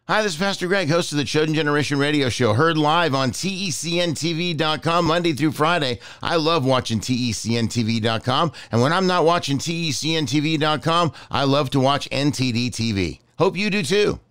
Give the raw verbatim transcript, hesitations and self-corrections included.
Hi, this is Pastor Greg, host of the Chosen Generation Radio Show, heard live on T E C N T V dot com Monday through Friday. I love watching T E C N T V dot com, and when I'm not watching T E C N T V dot com, I love to watch N T D T V. Hope you do too.